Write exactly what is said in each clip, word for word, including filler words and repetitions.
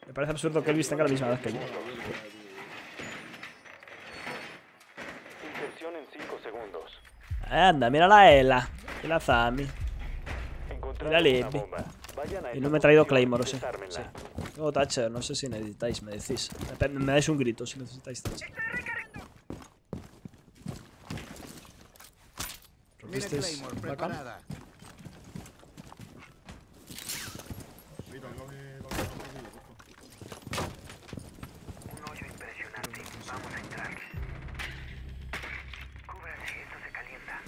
Me parece absurdo que Elvis tenga la misma edad que yo. Inserción en cinco segundos. Anda, mira la Ela. Y la Zami. Encontraron Mira una Libby. bomba. Vayan a Y esa no me he traído posición y Claymore, sí. desármenla. sí. Tengo Thatcher, no sé si necesitáis, me decís. Me, me dais un grito si necesitáis Thatcher. Mira Claymore, preparada. Un hoyo impresionante. Vamos a entrar. Cúbranse, esto se calienta.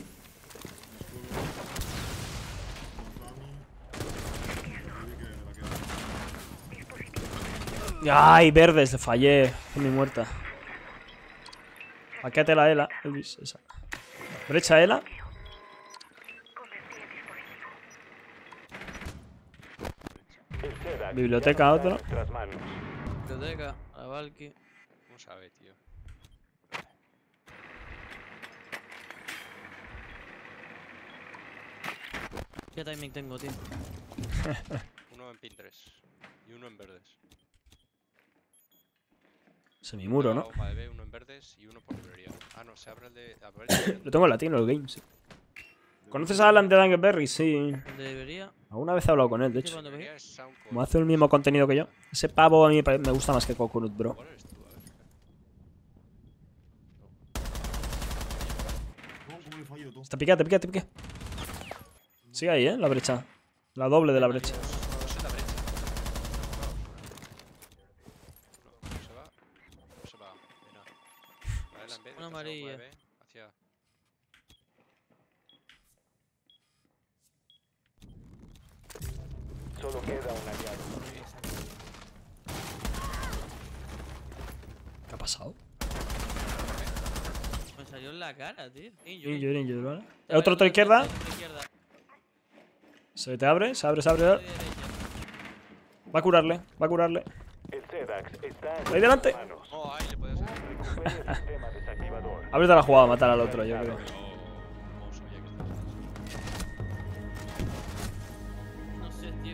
Ay, verdes, le fallé. Fue mi muerta. Paquete la Ela. Elvis, esa. Brecha Ela. El SEDAX Biblioteca, ya no está otro. en nuestras manos. Biblioteca, a Valky. ¿Cómo sabe, tío? ¿Qué timing tengo, tío? Uno en pin tres y uno en verdes. Semimuro, ¿no? Bomba de B, uno en verdes y uno por librería. Ah, no, se abre el de... abre el de- Lo tengo en latino, el game, sí. ¿Conoces a Alan de Dangerberry? Sí. ¿Dónde debería? Alguna vez he hablado con él, de ¿Qué hecho. cuando librería veis? es Soundcore. Como hace el mismo contenido que yo. Ese pavo a mí me gusta más que Coconut, bro. ¿Cuál eres tú? A ver, fíjate. Está piquete, piquete, piquete. Sigue ahí, ¿eh? La brecha. La doble de la brecha. No, no es en la brecha. No, no se va. No se va. Mira. Vale, la en B, Una pasa amarilla. bomba de B hacia... Solo queda un aliado. ¿Qué ha pasado? Me salió en la cara, tío. Injury, injury, ¿vale? Otro otro izquierda. izquierda. Se te abre, se abre, se abre. Derecha. Va a curarle, va a curarle. El SEDAX está en Ahí delante. nuestras manos. Oh, ahí le puedes hacer. Recupere el sistema desactivador. Ábrete la jugada a matar al otro, yo creo. No, no sabía que estaba. No sé, tío.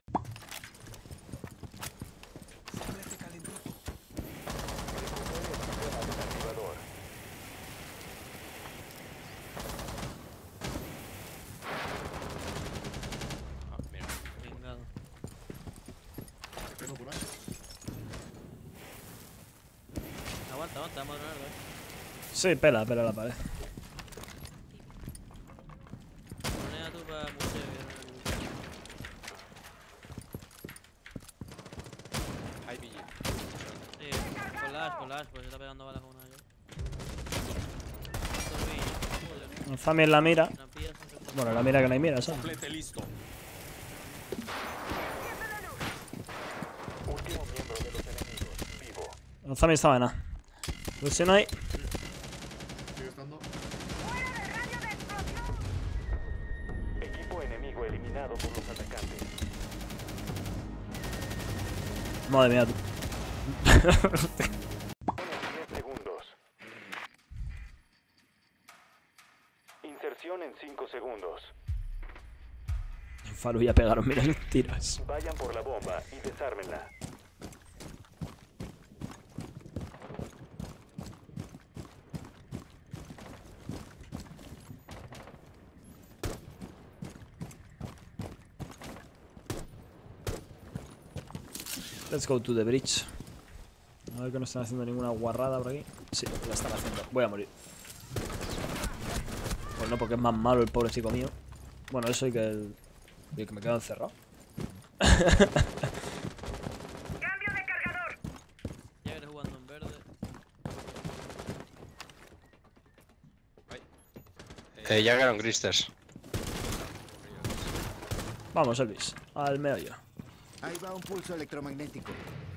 Desactivador. Ah, mira. Vengado. Aguanta, aguanta, vamos a ganar, ¿eh? Sí, pela, pela la pared. Moneda tú para museo. Hay B G. Sí, con las, con las, pues se está pegando balas con una yo. Zami en la mira. Una pilla, siempre está- Bueno, la mira que no hay mira, ¿sabes? Último miembro de los enemigos. Vivo. El Zami estaba en A. Pues si no hay. Equipo enemigo eliminado por los atacantes. Madre mía, tú. diez segundos. Inserción en cinco segundos. Faru ya pegaron, mira los tiros. Vayan por la bomba y desármenla. Let's go to the bridge. A ver que no están haciendo ninguna guarrada por aquí. Sí, la están haciendo. Voy a morir. Pues no, porque es más malo el pobre chico mío. Bueno, eso y que el. Y que me quedo encerrado. ¡Cambio de cargador! Jagger jugando en verde. Eh, Jagger on Gristers. Vamos, Elvis. Al medio. Ahí va un pulso electromagnético.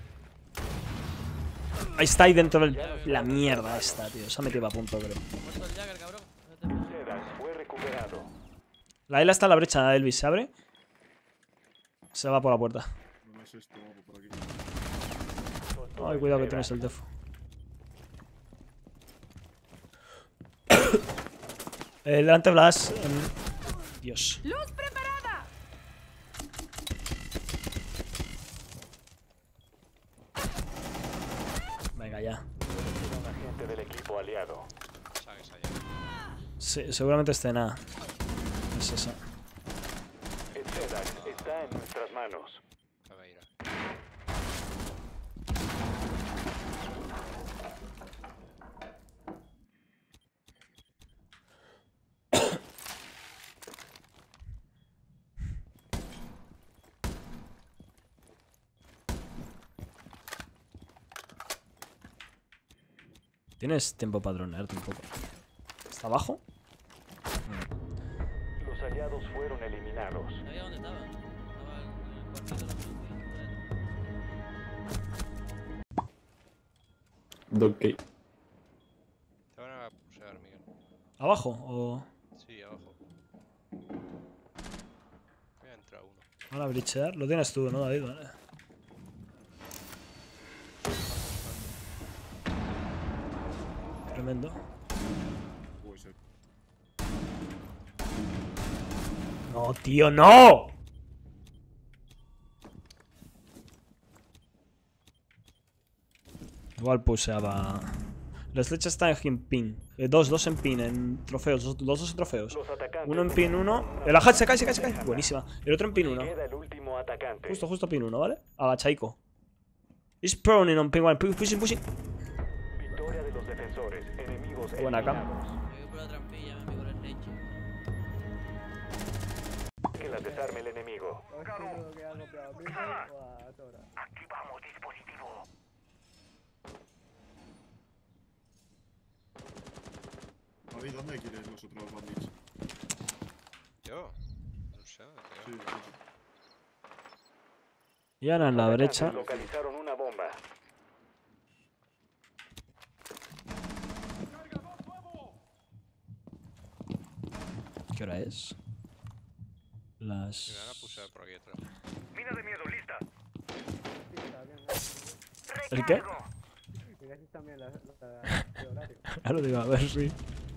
Ahí está ahí dentro del. La mierda esta, tío. Se ha metido a punto, creo. Muerto el Jagger, cabrón. SEDAX fue recuperado. La Ela está en la brecha, Elvis. ¿Se abre? Se va por la puerta. Ay, cuidado que tienes el defo. eh, delante Blas. em, Dios. ¡Luz preparada! Venga, ya. Un agente del equipo aliado. Sabes allá. Sí, seguramente esté en A. Es esa. El SEDAX está en nuestras manos. A ver, irá. Tienes tiempo para dronearte un poco. ¿Está abajo? Los aliados fueron eliminados. ¿Sabía dónde estaba? Estaba en el cuartito de la policía. Donkey. Te van a pushear, Miguel. ¿Abajo? O... Sí, abajo. Voy a entrar uno. Van a brichear. Lo tienes tú, ¿no, David? Vale. Tremendo. No, tío, no. Igual puseaba. La flecha está en pin. Eh, dos, dos en pin, en trofeos. Dos, dos, dos en trofeos. Los atacantes. Uno en pin uno. El ajat se cae, se cae, se cae. Buenísima. El otro en pin uno. Queda el último atacante. Justo, justo pin uno, ¿vale? Agachaico. Is proning on pin one. Pushing, pushing. Victoria de los defensores. Enemigos Buena cam. eliminados. Me voy por la trampilla, mi amigo, el leche. Que las desarme el enemigo. Activamos dispositivo. David, ¿dónde quieres los otros bandits? ¿Yo? No sé, tío. Sí, sí. Y ahora en la derecha. Localizaron una bomba. ¿Qué hora es? Me van a Las... pushear por aquí atrás. Mina de miedo, lista. ¿El qué? Recargo. Claro, digo, a ver si...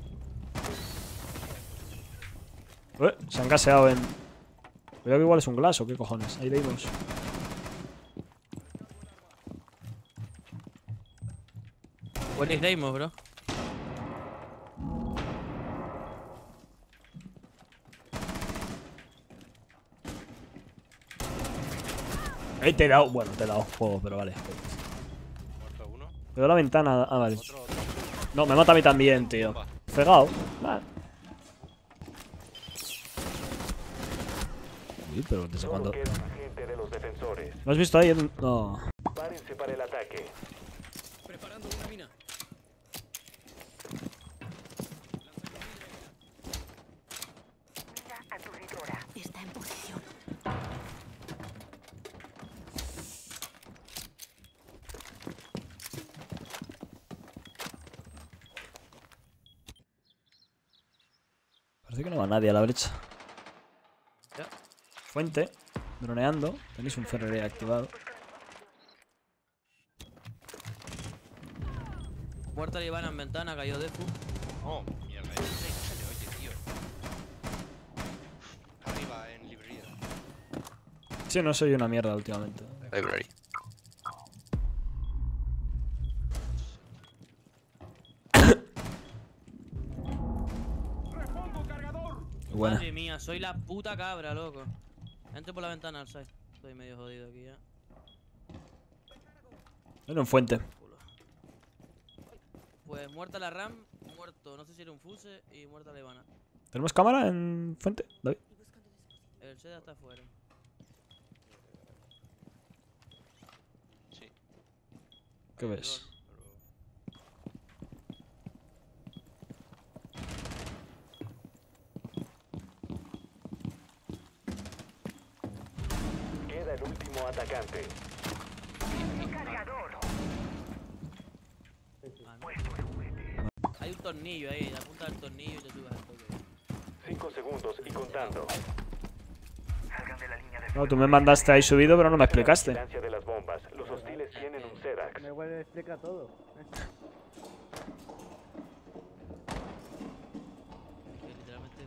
Ué, se han caseado en... Cuidado que igual es un glass o qué cojones. Ahí leímos. What is Deimos, bro? Ahí te he dado... Bueno, te he dado fuego, pero vale. Muerto uno. Veo la ventana... Ah, vale. Otro, otro. No, me mata a mí también, tío. Bomba. Pegado. Vale. Uy, pero ¿desde Solo cuándo? queda un agente de los defensores. ¿Lo has visto ahí? No. Párense para el ataque. Preparando una mina. Mira aturdidora. Está en posición. Parece que no va nadie a la brecha. Ya. Fuente. Droneando. Tenéis un Ferrari activado. Muerta la Ivana en ventana, cayó Defu. Oh, mierda. No se le oye, tío. Arriba, en librería. Sí, no soy una mierda últimamente. Library. Buena. Madre mía, soy la puta cabra, loco. Entre por la ventana al side. Estoy medio jodido aquí ya. Era un fuente. Culo. Pues muerta la RAM, muerto, no sé si era un fuse y muerta la Ivana. ¿Tenemos cámara en fuente, David? El Seda está afuera. Sí. ¿Qué ves? Queda el último atacante. Cargador. Ah, no. Hay un tornillo ahí, la punta del tornillo y te subes al toque. Cinco segundos y contando. Salgan de la línea de No, tú me mandaste ahí subido, pero no me La explicaste. vigilancia de las bombas. Los hostiles tienen un SEDAX. Me vuelve a explicar todo. Que literalmente.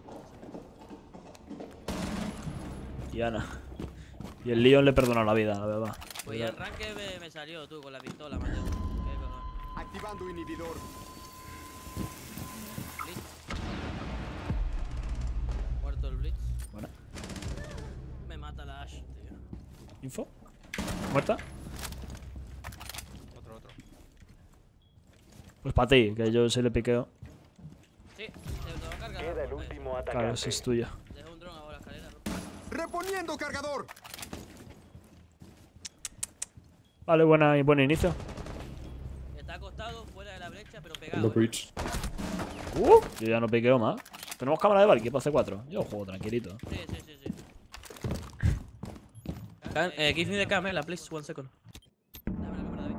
Y Ana. Y el Leon le perdonó la vida, la verdad. Pues y arranque me, me salió tú con la pistola, Mateo. ¿Qué cojones? Activando inhibidor. Blitz. Muerto el Blitz. Buena. Me mata la Ash, tío. Info. Muerta. Otro, otro. Pues para ti, que yo se le piqueo. Sí, te lo va a cargar. Queda el último atacante. Claro, ese es tuyo. Deja un dron ahora, escalera. Reponiendo cargador. Vale, buena, buen inicio. Está acostado fuera de la brecha, pero The pegado. eh. breach. Uh, yo ya no piqueo más. Tenemos cámara de Valkyrie para C cuatro. Yo juego tranquilito. Sí, sí, sí, sí. Can, eh, give me the camera, please, one second. Dame la cámara, David.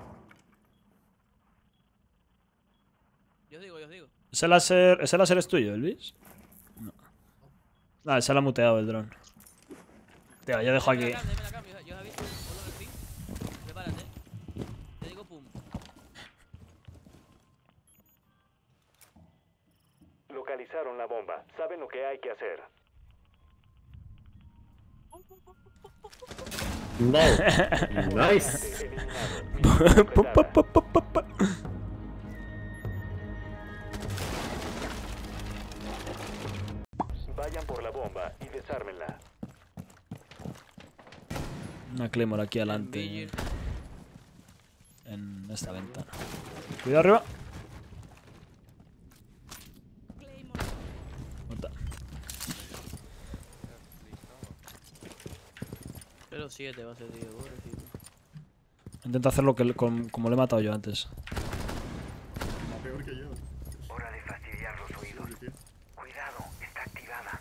Yo os digo, yo os digo. ¿Ese láser, ese láser es tuyo, Elvis? No. Ah, se la ha muteado el dron. Tío, yo dejo Dame aquí. la cam, dame la cam, yo, yo os aviso. Ponlo en el ping. Prepárate. Te digo pum. Localizaron la bomba. Saben lo que hay que hacer. No. Nice. Eliminado. Pa, pa, pa, pa, pa, pa. Vayan por la bomba y desármenla. Una Claymore aquí adelante. Vigil. En esta ventana. Cuidado arriba. Muerta. cero siete va a ser, tío, pobrecito. Intenta hacerlo que, con- como le he matado yo antes. La peor que yo. Hora de fastidiar los oídos. Sí, tío. Cuidado, está activada.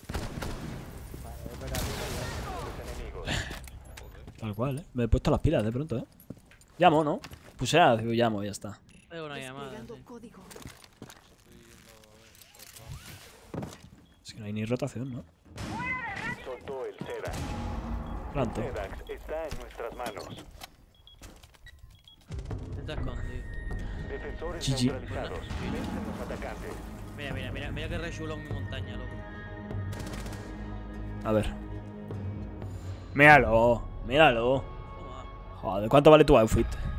Los enemigos. Tal cual, eh. Me he puesto las pilas de pronto, eh. Llamo, ¿no? Pusea, digo llamo y ya está. Tengo una llamada. Desplegando Sí. código. Estoy yendo a ver. Es que no hay ni rotación, ¿no? Soltó el Sedax. Planto. Sedax está en nuestras manos. Está escondido. Defensores G G. neutralizados. Vencen los atacantes. Mira, mira, mira, mira que re chulo en mi montaña, loco. A ver. Míralo, míralo. ¿Cómo va? Joder, ¿cuánto vale tu outfit?